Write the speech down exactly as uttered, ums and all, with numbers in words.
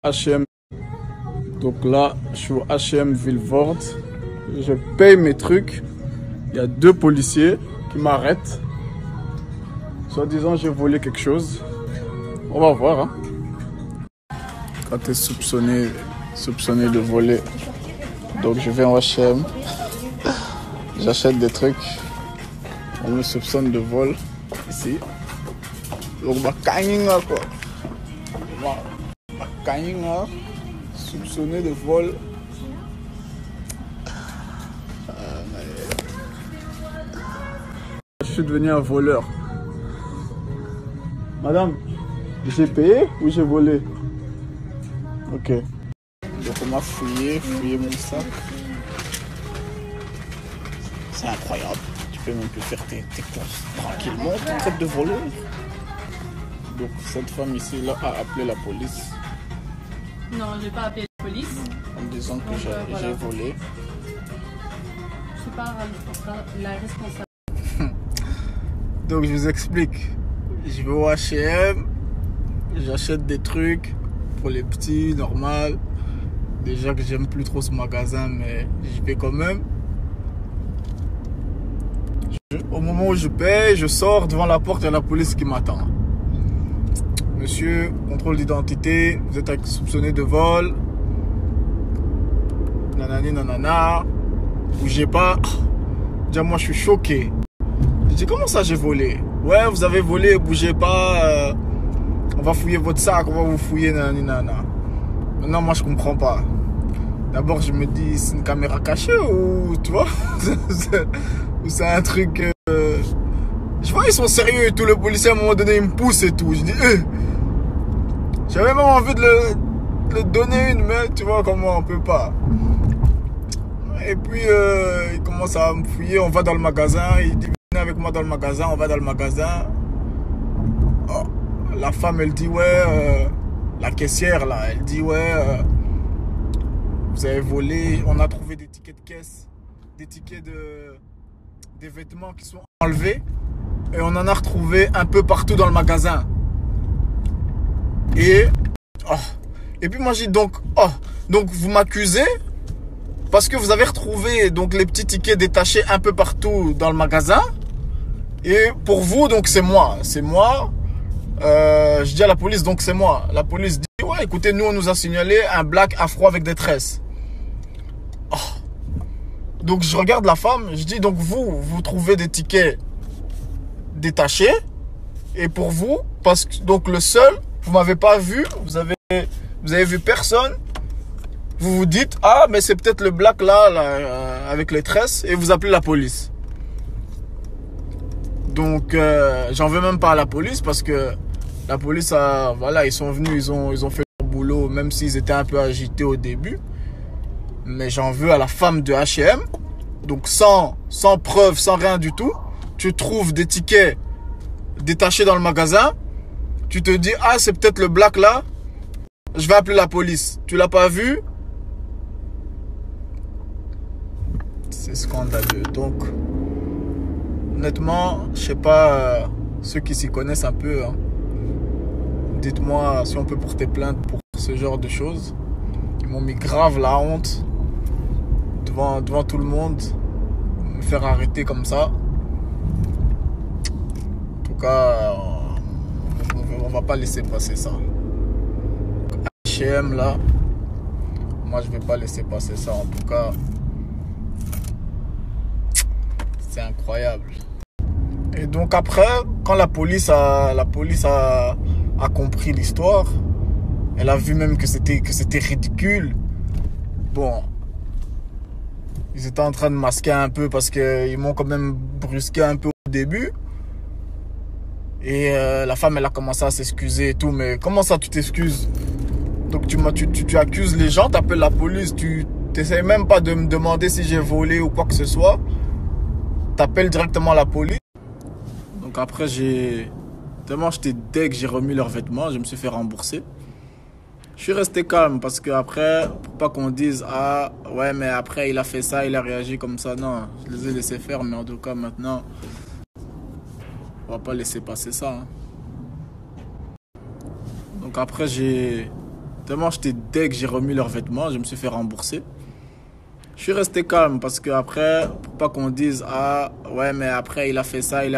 H et M. Donc là, je suis au H et M Vilvoorde. Je paye mes trucs. Il y a deux policiers qui m'arrêtent. Soit disant j'ai volé quelque chose. On va voir. Hein. Quand tu es soupçonné, soupçonné de voler. Donc je vais en H et M. J'achète des trucs. On me soupçonne de vol. Ici. Donc ma canine quoi. Ma canine soupçonné de vol. Je suis devenu un voleur. Madame, j'ai payé ou j'ai volé? Ok. Donc on m'a fouillé, fouillé mon sac. C'est incroyable. Tu peux même plus faire tes, tes courses tranquillement en train de voler. Donc cette femme ici là a appelé la police. Non, j'ai pas appelé la police. En disant que j'ai euh, voilà. volé. Je suis pas la responsable. Donc je vous explique. Je vais au H et M, j'achète des trucs pour les petits, normal. Déjà que j'aime plus trop ce magasin, mais j'y vais quand même. Je, au moment où je paye, je sors devant la porte, il y a la police qui m'attend. Monsieur, contrôle d'identité, vous êtes soupçonné de vol. Nanani nanana. Bougez pas. Déjà moi je suis choqué. Je dis comment ça j'ai volé? Ouais, vous avez volé, bougez pas. Euh, on va fouiller votre sac, on va vous fouiller, nanani nanana. Maintenant moi je comprends pas. D'abord je me dis c'est une caméra cachée ou tu vois? Ou c'est un truc. Euh... Je vois ils sont sérieux et tout. Le policier à un moment donné il me pousse et tout. Je dis eh. J'avais même envie de le, de le donner une, mais tu vois comment on peut pas. Et puis euh, il commence à me fouiller, on va dans le magasin, il dit venez avec moi dans le magasin, on va dans le magasin. Oh, la femme elle dit ouais, euh, la caissière là, elle dit ouais, euh, vous avez volé, on a trouvé des tickets de caisse, des tickets de des vêtements qui sont enlevés et on en a retrouvé un peu partout dans le magasin. Et oh, et puis moi j'ai dit donc oh, donc vous m'accusez parce que vous avez retrouvé donc les petits tickets détachés un peu partout dans le magasin. Et pour vous, donc c'est moi. C'est moi. Euh, je dis à la police, donc c'est moi. La police dit, ouais, écoutez, nous, on nous a signalé un black afro avec des tresses. Oh. Donc je regarde la femme, je dis, donc vous, vous trouvez des tickets détachés. Et pour vous, parce que donc le seul, vous m'avez pas vu, vous avez, vous avez vu personne. Vous vous dites, ah, mais c'est peut-être le black là, là euh, avec les tresses, et vous appelez la police. Donc, euh, j'en veux même pas à la police parce que la police, a, voilà, ils sont venus, ils ont, ils ont fait leur boulot, même s'ils étaient un peu agités au début. Mais j'en veux à la femme de H et M. Donc, sans, sans preuve, sans rien du tout, tu trouves des tickets détachés dans le magasin. Tu te dis, ah, c'est peut-être le black là, je vais appeler la police. Tu l'as pas vu? C'est scandaleux. Donc, honnêtement, je sais pas, euh, ceux qui s'y connaissent un peu, hein, dites-moi si on peut porter plainte pour ce genre de choses. Ils m'ont mis grave la honte devant, devant tout le monde, me faire arrêter comme ça. En tout cas, on, on va pas laisser passer ça. H et M là, moi je vais pas laisser passer ça. En tout cas, c'est incroyable. Et donc après, quand la police a, la police a, a compris l'histoire, elle a vu même que c'était que c'était ridicule. Bon, ils étaient en train de masquer un peu parce qu'ils m'ont quand même brusqué un peu au début. Et euh, la femme, elle a commencé à s'excuser et tout. Mais comment ça, tu t'excuses? Donc tu, tu, tu, tu accuses les gens, tu appelles la police, tu n'essayes même pas de me demander si j'ai volé ou quoi que ce soit. Tu appelles directement la police. Donc après, j'ai tellement j'étais deg, j'ai remis leurs vêtements, je me suis fait rembourser. Je suis resté calme parce que après, pour pas qu'on dise ah ouais mais après il a fait ça, il a réagi comme ça. Non, je les ai laissés faire, mais en tout cas maintenant, on va pas laisser passer ça. Hein. Donc après j'ai Tellement j'étais deg, j'ai remis leurs vêtements, je me suis fait rembourser. Je suis resté calme parce que après, pour pas qu'on dise, ah ouais, mais après il a fait ça, il a